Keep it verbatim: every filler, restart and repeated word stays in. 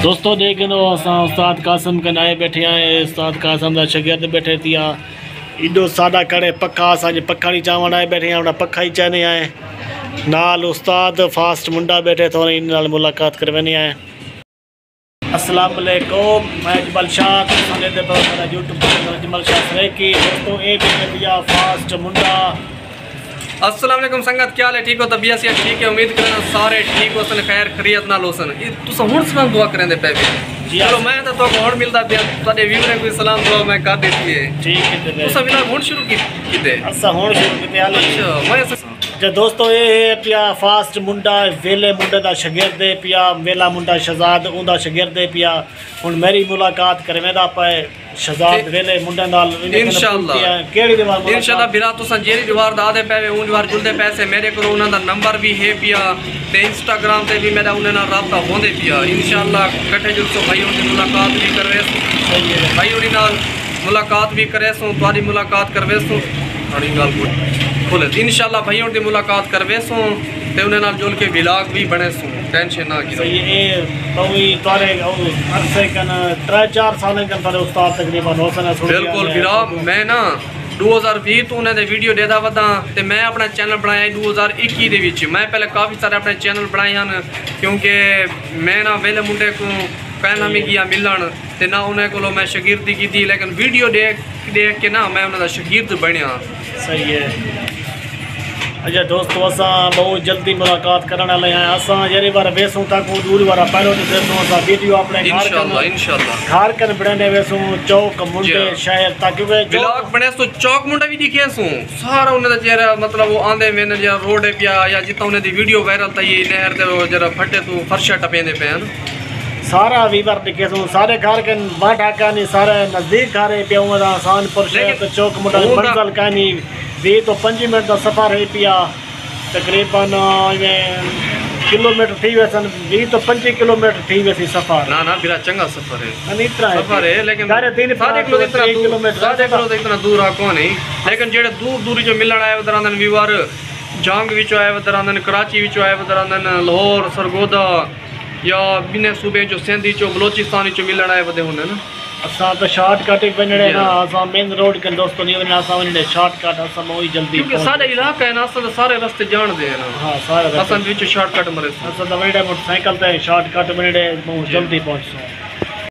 दोस्तों देखो असां उस्ताद कासिम के नाए बैठे आए। उस्ताद कासिम का शागिर्द बैठे थी एडो सादा करे पक्का असांजे पखाड़ी चावल आए बैठे हैं पक्का ही चाहने आए नाल उस्ताद फास्ट मुंडा बैठे तो इन नाल मुलाकात कर वेने आए। अस्सलाम वालेकुम, मैं अजमल शाह मेरा यूट्यूब चैनल अजमल शाह सरेकी। दोस्तों ये बैठे दिया फास्ट मुंडा। अस्सलाम वालेकुम संगत, क्या हाल है? ठीक हो? तबीयत से ठीक है? उम्मीद करना सारे ठीक हो सन, खैर खरीयत नाल हो सन। तुस हुण सलाम दुआ करेंदे पे भी चलो मैं तो तो हुण मिलदा पे साडे व्यूअर ने कोई सलाम दुआ मैं कर देती है। ठीक है तुस बिना हुण शुरू की कीते असा हुण शुरू कीते हाल। अच्छा मैं जे दोस्तों ये है पिया फास्ट मुंडा वेले मुंडे दा शागिर्द है पिया वेला मुंडा शहजाद उंदा शागिर्द है पिया। हुण मेरी मुलाकात करवेदा पे शहजाद वेले मुंडे नाल इंशाअल्लाह केड़ी दीवार इंशाअल्लाह बिरा तुसा जेरी दीवार दा दे पे उन दीवार जुलदे पैसे मेरे को उना दा नंबर भी है पिया ते इंस्टाग्राम ते भी मेरा उन नाल राब्ता होंदे पिया। इंशाअल्लाह कटे जुलसो भाई उन मुलाकात भी करवे सही है भाई उन नाल मुलाकात भी करे सो तुम्हारी मुलाकात करवे सो थोड़ी गल खोले इंशाअल्लाह भाई उन दी मुलाकात करवे सो ते उन नाल जुल के व्लॉग भी बने सो टेंशन ना की सही है। तो ही तोरे अरसे कन तीन चार साल कन तोरे उस्ताद तकरीबन हो सने बिल्कुल बिरा मैं ना दो हज़ार बीस तो उन्हें वीडियो देता वदा ते मैं अपना चैनल बनाया दो हज़ार इक्कीस दे विच। मैं पहले काफ़ी सारे अपने चैनल बनाए हैं क्योंकि मैं ना वेले मुंडे को कहना भी गया मिलन ते ना उन्हें को मैं शागिर्दी की थी, लेकिन वीडियो देख देख के ना मैं उन्हें शागिर्द बनया। सही है। अच्छा दोस्तों असा बहुत जल्दी मुलाकात करने वाले हैं। असा जरी बार वेसू तक दूर बार पहले तो देसू असा वीडियो अपने इंशाअल्लाह इंशाअल्लाह घर कर बनाने वेसू चौक मुंडे शहर ताकि वे व्लॉग बने सो चौक मुंडा भी दिखे सो सारा उन्हें जरा मतलब वो आंदे मैंने जरा रोड है पिया या जितना उन्हें दी वीडियो वायरल था ये नहर दे जरा फटे तो फर्शा टपेंदे पे सारा वीवर दिखे सो सारे घर के बाटा का नहीं सारे नजदीक घर है पिया उदा आसानपुर शहर तो चौक मुंडा मंजिल का नहीं वी तो पंजी मिनट का सफ़र है पिया तकरीबन किलोमीटर थी वैसन वी तो पंजी किलोमीटर थी वैसी सफ़र ना ना बिरा चंगा सफ़र है इतना सफ़र है लेकिन सारे तीन साढ़े किलो इतना किलोमीटर साढ़े किलो तो इतना दूर आ कौन है, लेकिन जेड़े दूर दूर जो मिलन आए उधर आंदन व्यूअर जांग विचो आए उधर आंदन कराची विचो आए उधर आंदन लाहौर सरगोदा या बिने सूबे जो सिंधी चो बलोचिस्तान चो मिलन आए वदे होंदे ना। असा तो शॉर्टकट बनने ना असा मेन रोड के दोस्तों नहीं बनने असा बनने शॉर्टकट असा मोई जल्दी क्योंकि सारे इलाका है ना असा सारे रास्ते जान दे ना। हां सारे असा बीच शॉर्टकट मरे असा तो बड़े मोटरसाइकिल पे शॉर्टकट बनने बहुत जल्दी पहुंच